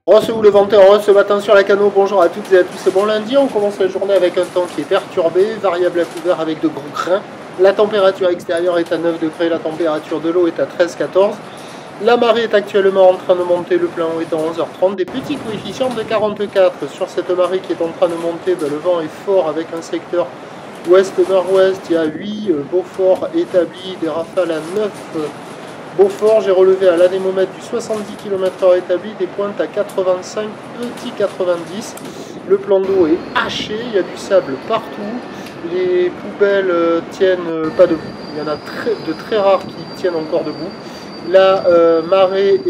Vous le ventez en ce matin sur la Cano, bonjour à toutes et à tous, c'est bon lundi, on commence la journée avec un temps qui est perturbé, variable à couvert avec de gros grains. La température extérieure est à 9 degrés, la température de l'eau est à 13-14. La marée est actuellement en train de monter, le plein est à 11h30, des petits coefficients de 44. Sur cette marée qui est en train de monter, le vent est fort avec un secteur ouest-nord-ouest, il y a 8 Beaufort établis, des rafales à 9 Beaufort, j'ai relevé à l'anémomètre du 70 km/h établi, des pointes à 85, petit 90. Le plan d'eau est haché, il y a du sable partout. Les poubelles tiennent pas debout. Il y en a de très rares qui tiennent encore debout. La marée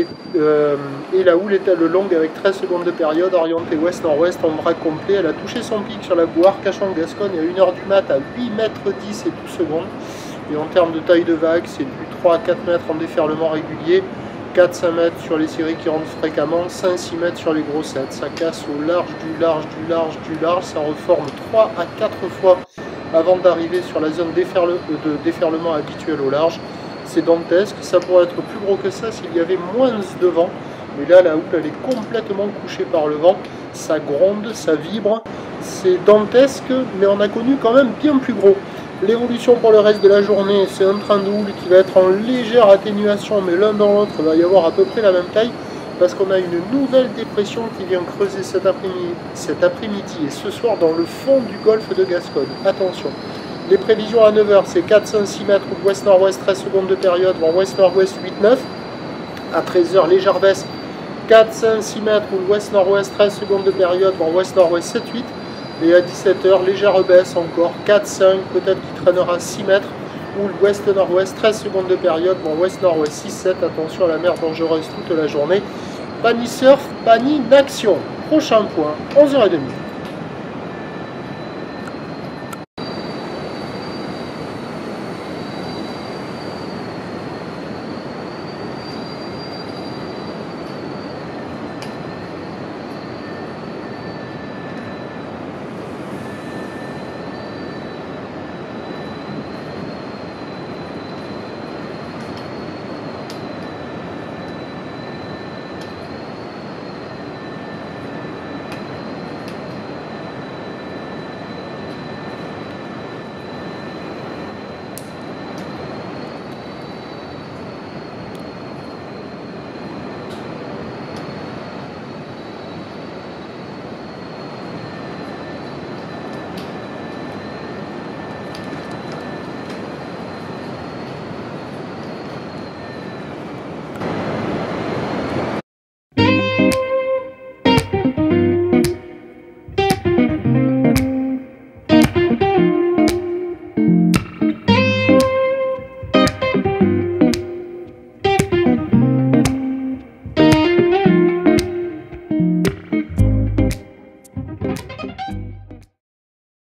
et la houle est longue avec 13 secondes de période, orientée ouest-nord-ouest en bras complet. Elle a touché son pic sur la Bouarre, Cachan-Gascogne à 1h du mat à 8 mètres 10 et 12 secondes. Et en termes de taille de vague, c'est du 3 à 4 mètres en déferlement régulier, 4-5 mètres sur les séries qui rentrent fréquemment, 5-6 mètres sur les grossettes. Ça casse au large, du large, du large, du large, ça reforme 3 à 4 fois avant d'arriver sur la zone de déferlement habituelle au large. C'est dantesque, ça pourrait être plus gros que ça s'il y avait moins de vent. Mais là, la houle, elle est complètement couchée par le vent, ça gronde, ça vibre, c'est dantesque, mais on a connu quand même bien plus gros. L'évolution pour le reste de la journée, c'est un train de houle qui va être en légère atténuation, mais l'un dans l'autre, il va y avoir à peu près la même taille, parce qu'on a une nouvelle dépression qui vient creuser cet après-midi et ce soir dans le fond du golfe de Gascogne. Attention, les prévisions à 9h, c'est 4-5-6 mètres ouest-nord-ouest, 13 secondes de période, vent ouest-nord-ouest 8-9. À 13h, légère baisse, 4-5-6 mètres ouest-nord-ouest, 13 secondes de période, vent ouest-nord-ouest 7-8. Et à 17h, légère baisse encore, 4-5, peut-être qui traînera 6 mètres, ou l'ouest-nord-ouest, 13 secondes de période, bon ouest-nord-ouest 6-7, attention à la mer dangereuse toute la journée. Pas ni surf, pas ni d'action. Prochain point, 11h30.